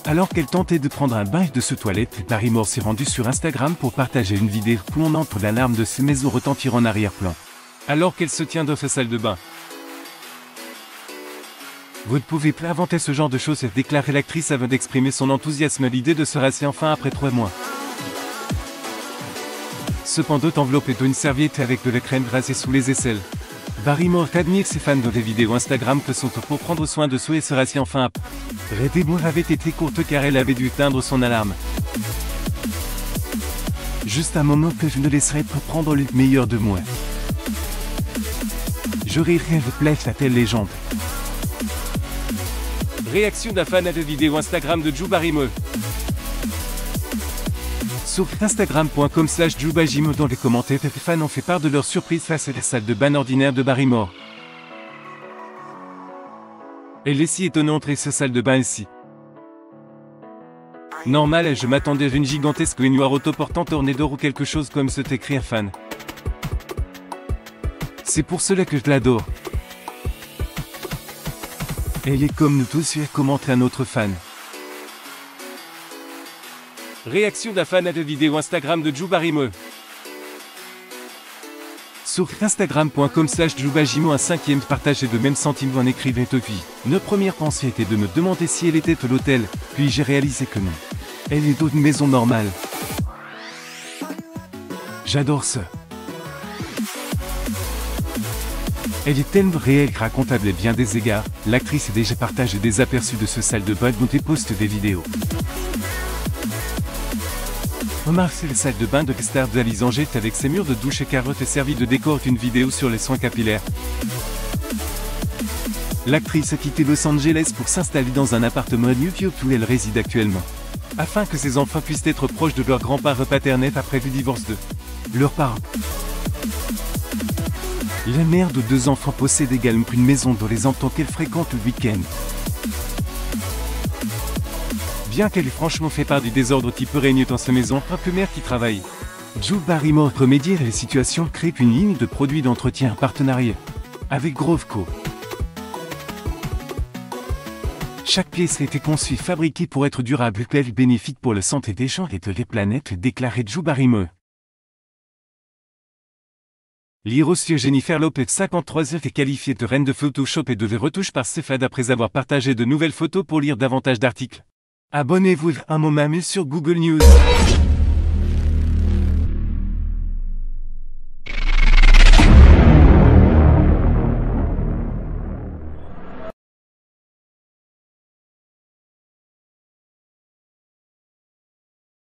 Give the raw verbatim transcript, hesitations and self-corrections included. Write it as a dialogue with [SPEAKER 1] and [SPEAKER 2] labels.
[SPEAKER 1] Alors qu'elle tentait de prendre un bain et de se toilette, Barrymore s'est rendue sur Instagram pour partager une vidéo plongeant pour l'alarme de ses maisons retentir en arrière-plan. Alors qu'elle se tient dans sa salle de bain. Vous ne pouvez pas inventer ce genre de choses, a déclaré l'actrice avant d'exprimer son enthousiasme à l'idée de se rincer enfin après trois mois. Cependant enveloppée d'une serviette avec de la crème rasée sous les aisselles. Barrymore admire ses fans de les vidéos Instagram que sont pour prendre soin de soi et se rasser enfin après. Redebour avait été courte car elle avait dû éteindre son alarme. Juste un moment que je ne laisserai pas prendre le meilleur de moi. Je rirai avec plaisir, a-t-elle légende. Réaction d'un fan à la vidéo Instagram de Drew Barrymore. Sur instagram point com slash drew barrymore dans les commentaires, les fans ont fait part de leur surprise face à la salle de bain ordinaire de Barrymore. Elle est si étonnante et sa salle de bain ici. Normal, je m'attendais à une gigantesque baignoire autoportante ornée d'or ou quelque chose comme ce, écrit un fan. C'est pour cela que je l'adore. Elle est comme nous tous, a commenté un autre fan. Réaction d'un fan à la vidéo Instagram de Drew Barrymore. Sur instagram point com slash drew barrymore, un cinquième partagé de même sentiment en écrivait Tofi. Notre première pensée était de me demander si elle était à l'hôtel, puis j'ai réalisé que non. Elle est dans une maison normale. J'adore ça. Elle est tellement réelle, racontable à bien des égards. L'actrice a déjà partagé des aperçus de ce salle de bain dont elle poste des vidéos. Remarquez la salle de bain de Star de Alice Angette avec ses murs de douche et carottes et servi de décor d'une vidéo sur les soins capillaires. L'actrice a quitté Los Angeles pour s'installer dans un appartement à New York où elle réside actuellement. Afin que ses enfants puissent être proches de leurs grands-parents paternels après le divorce de leurs parents. La mère de deux enfants possède également une maison dans les environs qu'elle fréquente le week-end. Bien qu'elle ait franchement fait part du désordre qui peut régner dans sa maison, pas que mère qui travaille. Drew Barrymore remédie à la situation, crée une ligne de produits d'entretien en partenariat avec Groveco. Chaque pièce a été conçue et fabriquée pour être durable et bénéfique pour la santé des gens et de la planète, déclaré Drew Barrymore. L'Irosio Jennifer Lopez cinquante-trois ans est qualifiée de reine de Photoshop et de retouches par Cephad après avoir partagé de nouvelles photos. Pour lire davantage d'articles, abonnez-vous à un moment sur Google News.